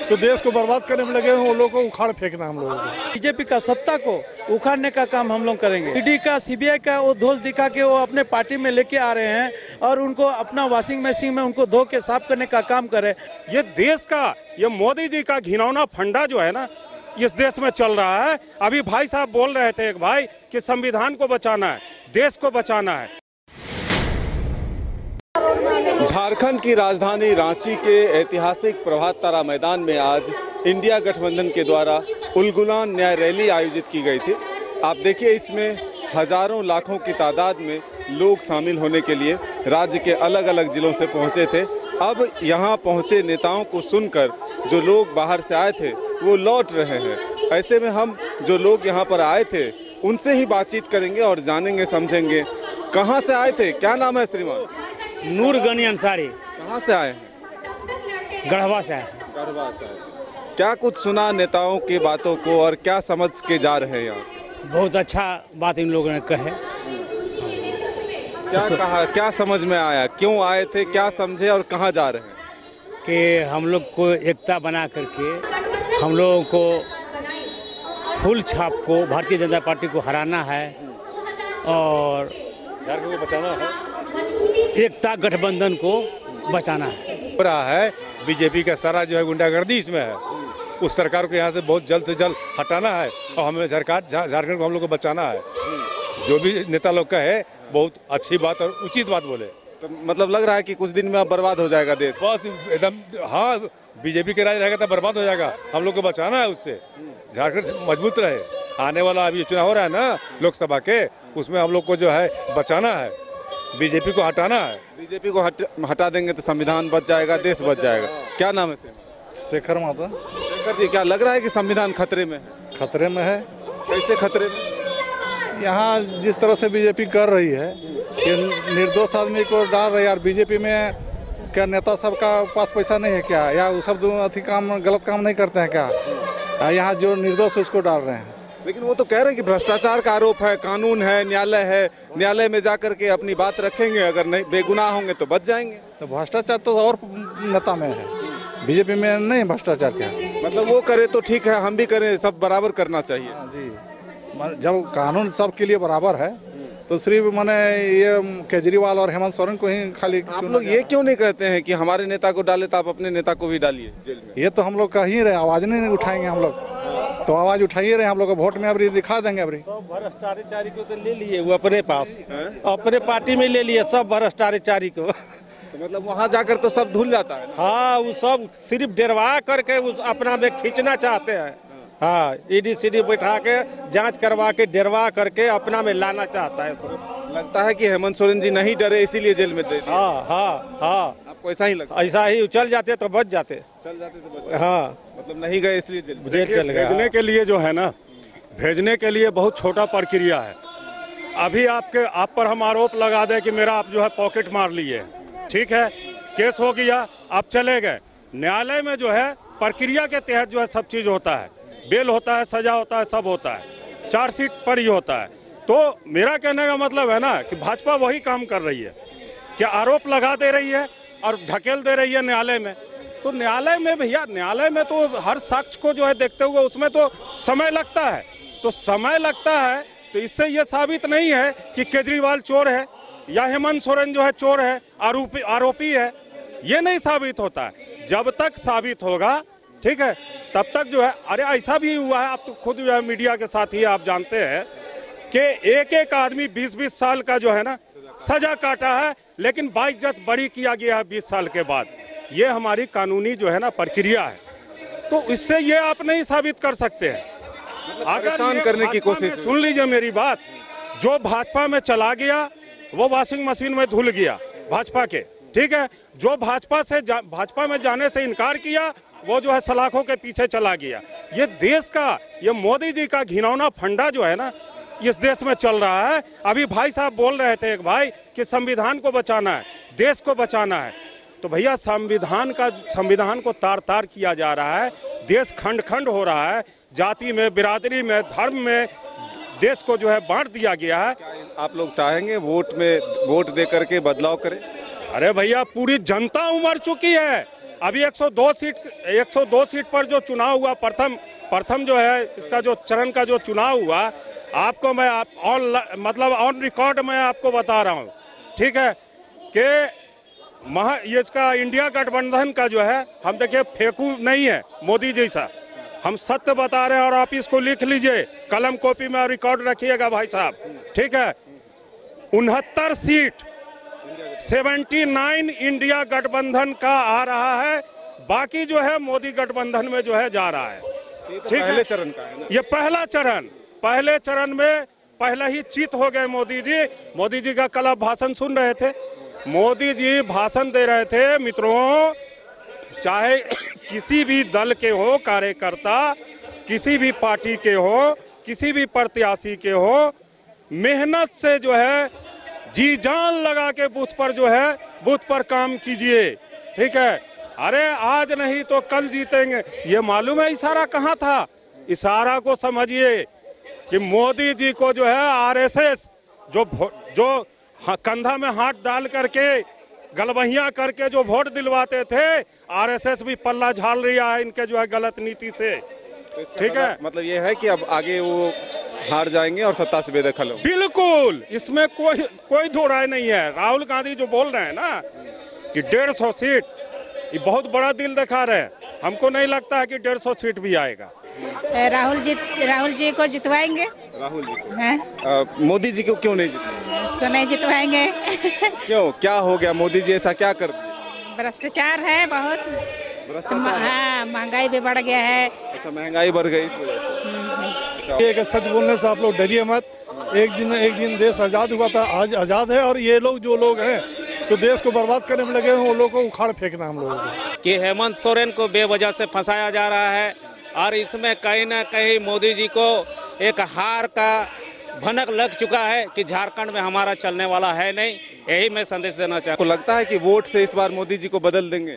जो देश को बर्बाद करने में लगे हैं वो लोगों को उखाड़ फेंकना हम लोगों को। बीजेपी का सत्ता को उखाड़ने का काम हम लोग करेंगे। ईडी का, सीबीआई का वो दोष दिखा के वो अपने पार्टी में लेके आ रहे हैं और उनको अपना वॉशिंग मशीन में उनको धो के साफ करने का काम करे। ये देश का, ये मोदी जी का घिनौना फंडा जो है ना, इस देश में चल रहा है। अभी भाई साहब बोल रहे थे एक भाई कि संविधान को बचाना है, देश को बचाना है। झारखंड की राजधानी रांची के ऐतिहासिक प्रभात तारा मैदान में आज इंडिया गठबंधन के द्वारा उलगुलान न्याय रैली आयोजित की गई थी। आप देखिए, इसमें हजारों लाखों की तादाद में लोग शामिल होने के लिए राज्य के अलग अलग जिलों से पहुंचे थे। अब यहां पहुंचे नेताओं को सुनकर जो लोग बाहर से आए थे वो लौट रहे हैं। ऐसे में हम जो लोग यहां पर आए थे उनसे ही बातचीत करेंगे और जानेंगे समझेंगे कहां से आए थे। क्या नाम है श्रीमान? नूर गनी अंसारी। कहाँ से आए हैं? गढ़वा से आए। गढ़वा से आए। क्या कुछ सुना नेताओं की बातों को और क्या समझ के जा रहे हैं यहाँ? बहुत अच्छा बात इन लोगों ने कहे। क्या कहा, क्या समझ में आया, क्यों आए थे, क्या समझे और कहाँ जा रहे हैं? कि हम लोग को एकता बना करके हम लोगों को फुल छाप को भारतीय जनता पार्टी को हराना है और झारखंड को बचाना है, एकता गठबंधन को बचाना है। हो रहा है बीजेपी का सारा जो है गुंडागर्दी इसमें है। उस सरकार को यहाँ से बहुत जल्द से जल्द हटाना है और हमें झारखंड को हम लोग को बचाना है। जो भी नेता लोग कहे बहुत अच्छी बात और उचित बात बोले। तो मतलब लग रहा है कि कुछ दिन में अब बर्बाद हो जाएगा देश। बस एकदम, हाँ, बीजेपी के राज रहेगा तो बर्बाद हो जाएगा। हम लोग को बचाना है उससे, झारखंड मजबूत रहे। आने वाला अभी चुनाव हो रहा है ना लोकसभा के, उसमें हम लोग को जो है बचाना है, बीजेपी को हटाना है। बीजेपी को हटा देंगे तो संविधान बच जाएगा, देश बच जाएगा। क्या नाम है? शेखर माता। शेखर जी, क्या लग रहा है कि संविधान खतरे में है? खतरे में है। कैसे खतरे में? यहाँ जिस तरह से बीजेपी कर रही है कि निर्दोष आदमी को डाल रही है। यार बीजेपी में क्या नेता सबका पास पैसा नहीं है क्या, या वो सब अति काम गलत काम नहीं करते हैं क्या? यहाँ जो निर्दोष है उसको डाल रहे हैं। लेकिन वो तो कह रहे हैं कि भ्रष्टाचार का आरोप है, कानून है, न्यायालय है, न्यायालय में जाकर के अपनी बात रखेंगे, अगर नहीं बेगुनाह होंगे तो बच जाएंगे। तो भ्रष्टाचार तो और नेता में है, बीजेपी में नहीं भ्रष्टाचार क्या। मतलब वो करे तो ठीक है, हम भी करें, सब बराबर करना चाहिए। जी, जब कानून सबके लिए बराबर है तो सिर्फ मैंने ये केजरीवाल और हेमंत सोरेन को ही खाली। आप लोग ये क्यों नहीं कहते हैं कि हमारे नेता को डाले तो आप अपने नेता को भी डालिए जेल में? ये तो हम लोग कह ही रहे, आवाज नहीं उठाएंगे हम लोग, तो आवाज उठाइए रहे हम लोग। वोट में अभी दिखा देंगे। अभी सब भ्रष्टाचारी को तो ले लिए वो अपने पास, अपने पार्टी में ले लिए सब भ्रष्टाचारी को। तो मतलब वहाँ जाकर तो सब धुल जाता है। हाँ, वो सब सिर्फ डरवा करके उस अपना में खींचना चाहते हैं। हाँ, ईडी सीडी बैठा के जांच करवा के डरवा करके अपना में लाना चाहता है सब। लगता है कि हेमंत सोरेन जी नहीं डरे इसीलिए जेल में दे दिए। हाँ हाँ हाँ, आपको ऐसा ही लगता? ऐसा ही, चल जाते तो बच जाते। चल जाते तो बच। हाँ, मतलब नहीं गए इसलिए जेल चल गया। भेजने के लिए जो है ना, भेजने के लिए बहुत छोटा प्रक्रिया है। अभी आप पर हम आरोप लगा दें कि मेरा आप जो है पॉकेट मार लिए, ठीक है, केस हो गया, आप चले गए। न्यायालय में जो है प्रक्रिया के तहत जो है सब चीज़ होता है, बेल होता है, सजा होता है, सब होता है, चार्जशीट पर ही होता है। तो मेरा कहने का मतलब है ना कि भाजपा वही काम कर रही है कि आरोप लगा दे रही है और ढकेल दे रही है न्यायालय में। तो न्यायालय में भैया, न्यायालय में तो हर शख्स को जो है देखते हुए उसमें तो समय लगता है। तो समय लगता है तो इससे ये साबित नहीं है कि केजरीवाल चोर है या हेमंत सोरेन जो है चोर है, आरोपी है। ये नहीं साबित होता है। जब तक साबित होगा, ठीक है, तब तक जो है, अरे ऐसा भी हुआ है, आप तो खुद जो है मीडिया के साथ ही आप जानते हैं कि एक एक आदमी 20-20 साल का जो है ना सजा काटा है, लेकिन बाइज्जत बरी किया गया है 20 साल के बाद। ये हमारी कानूनी जो है ना प्रक्रिया है। तो इससे ये आप नहीं साबित कर सकते हैं। परेशान करने की कोशिश। सुन लीजिए मेरी बात, जो भाजपा में चला गया वो वॉशिंग मशीन में धुल गया भाजपा के, ठीक है। जो भाजपा में जाने से इनकार किया वो जो है सलाखों के पीछे चला गया। ये देश का, ये मोदी जी का घिनौना फंडा जो है ना इस देश में चल रहा है। अभी भाई साहब बोल रहे थे एक भाई कि संविधान को बचाना है, देश को बचाना है। तो भैया संविधान को तार तार किया जा रहा है, देश खंड खंड हो रहा है, जाति में, बिरादरी में, धर्म में देश को जो है बांट दिया गया है। आप लोग चाहेंगे वोट दे करके बदलाव करें? अरे भैया, पूरी जनता उमड़ चुकी है। अभी 102 सीट पर जो चुनाव हुआ, प्रथम जो है इसका जो चरण का जो चुनाव हुआ, आपको मैं ऑन रिकॉर्ड मैं आपको बता रहा हूँ, ठीक है, कि ये इसका इंडिया गठबंधन का जो है, हम देखिए फेंकू नहीं है मोदी जैसा, हम सत्य बता रहे हैं और आप इसको लिख लीजिए, कलम कॉपी में रिकॉर्ड रखिएगा भाई साहब, ठीक है। 69 सीट 79 इंडिया गठबंधन का आ रहा है, बाकी जो है मोदी गठबंधन में जो है जा रहा है, ठीक है। पहले चरण का है ना? ये पहले चरण में पहले ही चित हो गए मोदी जी। मोदी जी का कल आप भाषण सुन रहे थे, मोदी जी भाषण दे रहे थे मित्रों, चाहे किसी भी दल के हो कार्यकर्ता, किसी भी पार्टी के हो, किसी भी प्रत्याशी के हो, मेहनत से जो है जी जान लगा के बूथ पर जो है बूथ पर काम कीजिए, ठीक है। अरे आज नहीं तो कल जीतेंगे, ये मालूम है इशारा कहाँ था? इशारा को समझिए कि मोदी जी को जो है आरएसएस जो कंधा में हाथ डाल करके गलबहियां करके जो वोट दिलवाते थे, आरएसएस भी पल्ला झाल रहा है इनके जो है गलत नीति से, ठीक है। मतलब ये है कि अब आगे वो हार जाएंगे और सत्ता से बेदखल हो। बिल्कुल, इसमें कोई दो राय नहीं है। राहुल गांधी जो बोल रहे हैं ना कि 150 सीट, ये बहुत बड़ा दिल दिखा रहे हैं। हमको नहीं लगता है कि 150 सीट भी आएगा। राहुल जी को जितवाएंगे। राहुल जी को? मोदी जी को क्यों नहीं जितवाएंगे? इसको नहीं जितवाएंगे। क्यों, क्या हो गया? मोदी जी ऐसा क्या कर दिया? भ्रष्टाचार है बहुत, भ्रष्टाचार। हाँ, महंगाई भी बढ़ गया है। अच्छा, महंगाई बढ़ गई इस वजह से। ये सच बोलने से आप लोग डरिए मत, एक दिन देश आज़ाद हुआ था, आज आज़ाद है, और ये लोग जो लोग हैं तो देश को बर्बाद करने में लगे हैं, वो लोगों को उखाड़ फेंकना हम लोगों को। कि हेमंत सोरेन को बेवजह से फंसाया जा रहा है और इसमें कहीं ना कहीं मोदी जी को एक हार का भनक लग चुका है कि झारखंड में हमारा चलने वाला है नहीं। यही मैं संदेश देना चाहता हूँ। आपको लगता है कि वोट से इस बार मोदी जी को बदल देंगे?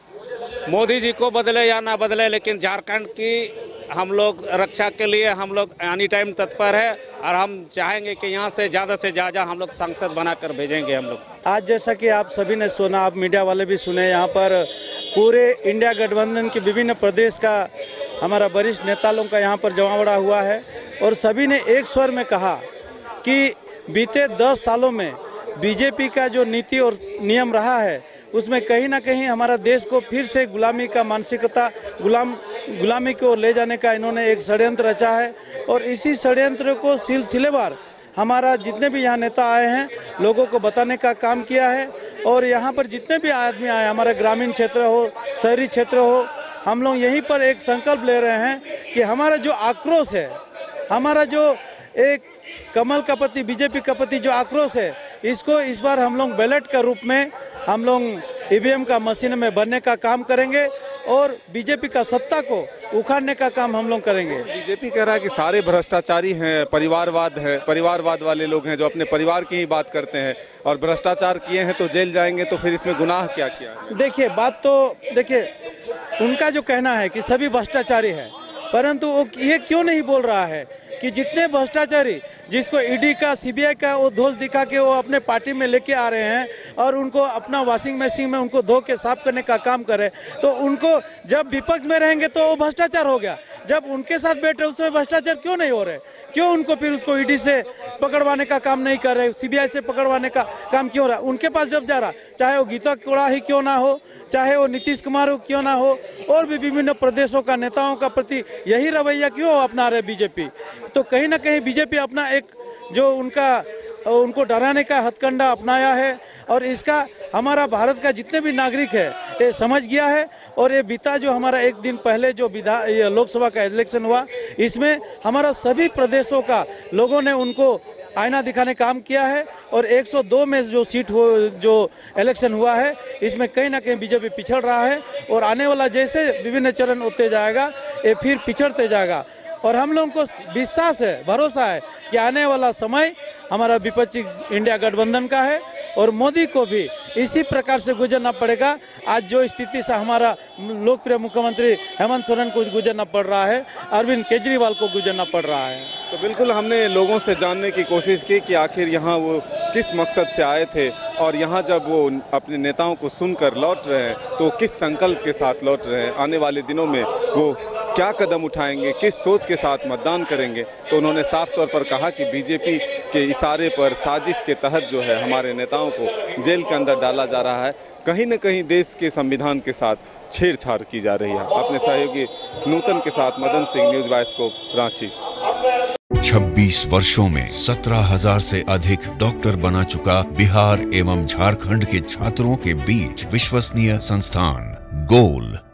मोदी जी को बदले या ना बदले, लेकिन झारखंड की हम लोग रक्षा के लिए हम लोग एनी टाइम तत्पर है और हम चाहेंगे कि यहाँ से ज़्यादा हम लोग सांसद बनाकर भेजेंगे हम लोग। आज जैसा कि आप सभी ने सुना, आप मीडिया वाले भी सुने, यहाँ पर पूरे इंडिया गठबंधन के विभिन्न प्रदेश का हमारा वरिष्ठ नेता लोगों का यहाँ पर जमावड़ा हुआ है और सभी ने एक स्वर में कहा कि बीते 10 सालों में बीजेपी का जो नीति और नियम रहा है उसमें कहीं ना कहीं हमारा देश को फिर से गुलामी का मानसिकता, गुलामी की ओर ले जाने का इन्होंने एक षड्यंत्र रचा है और इसी षड्यंत्र को सिलसिलेवार हमारा जितने भी यहाँ नेता आए हैं लोगों को बताने का काम किया है। और यहाँ पर जितने भी आदमी आए, हमारा ग्रामीण क्षेत्र हो, शहरी क्षेत्र हो, हम लोग यहीं पर एक संकल्प ले रहे हैं कि हमारा जो आक्रोश है, हमारा जो एक कमल का प्रति, बीजेपी का प्रति जो आक्रोश है, इसको इस बार हम लोग बैलेट का रूप में हम लोग ईवीएम का मशीन में भरने का काम करेंगे और बीजेपी का सत्ता को उखाड़ने का काम हम लोग करेंगे। बीजेपी कह रहा है कि सारे भ्रष्टाचारी हैं, परिवारवाद वाले लोग हैं जो अपने परिवार की ही बात करते हैं और भ्रष्टाचार किए हैं तो जेल जाएंगे, तो फिर इसमें गुनाह क्या किया है? देखिए, बात तो देखिए, उनका जो कहना है कि सभी भ्रष्टाचारी है, परंतु वो ये क्यों नहीं बोल रहा है कि जितने भ्रष्टाचारी जिसको ईडी का, सीबीआई का वो दोष दिखा के वो अपने पार्टी में लेके आ रहे हैं और उनको अपना वॉशिंग मशीन में उनको धो के साफ करने का काम करे, तो उनको जब विपक्ष में रहेंगे तो वो भ्रष्टाचार हो गया, जब उनके साथ बैठे उसमें भ्रष्टाचार क्यों नहीं हो रहे? क्यों उनको फिर उसको ईडी से पकड़वाने का काम नहीं कर रहे, सीबीआई से पकड़वाने का काम क्यों रहा? उनके पास जब जा रहा, चाहे वो गीता कोड़ा ही क्यों ना हो, चाहे वो नीतीश कुमार क्यों ना हो, और भी विभिन्न प्रदेशों का नेताओं का प्रति यही रवैया क्यों अपना रहे बीजेपी? तो कहीं ना कहीं बीजेपी अपना एक जो उनको डराने का हथकंडा अपनाया है और इसका हमारा भारत का जितने भी नागरिक है ये समझ गया है। और ये बीता जो हमारा एक दिन पहले जो लोकसभा का इलेक्शन हुआ, इसमें हमारा सभी प्रदेशों का लोगों ने उनको आईना दिखाने काम किया है और 102 में जो सीट जो इलेक्शन हुआ है इसमें कहीं ना कहीं बीजेपी पिछड़ रहा है और आने वाला जैसे विभिन्न चरण होते जाएगा ये फिर पिछड़ते जाएगा। और हम लोगों को विश्वास है, भरोसा है कि आने वाला समय हमारा विपक्षी इंडिया गठबंधन का है और मोदी को भी इसी प्रकार से गुजरना पड़ेगा। आज जो स्थिति से हमारा लोकप्रिय मुख्यमंत्री हेमंत सोरेन को गुजरना पड़ रहा है, अरविंद केजरीवाल को गुजरना पड़ रहा है। तो बिल्कुल हमने लोगों से जानने की कोशिश की कि आखिर यहाँ वो किस मकसद से आए थे और यहाँ जब वो अपने नेताओं को सुनकर लौट रहे हैं तो किस संकल्प के साथ लौट रहे हैं, आने वाले दिनों में वो क्या कदम उठाएंगे, किस सोच के साथ मतदान करेंगे। तो उन्होंने साफ तौर पर कहा कि बीजेपी के इशारे पर, साजिश के तहत जो है हमारे नेताओं को जेल के अंदर डाला जा रहा है, कहीं न कहीं देश के संविधान के साथ छेड़छाड़ की जा रही है। अपने सहयोगी नूतन के साथ मदन सिंह, न्यूज़ बाइस्कोप, रांची। 26 वर्षों में 17,000 से अधिक डॉक्टर बना चुका बिहार एवं झारखंड के छात्रों के बीच विश्वसनीय संस्थान गोल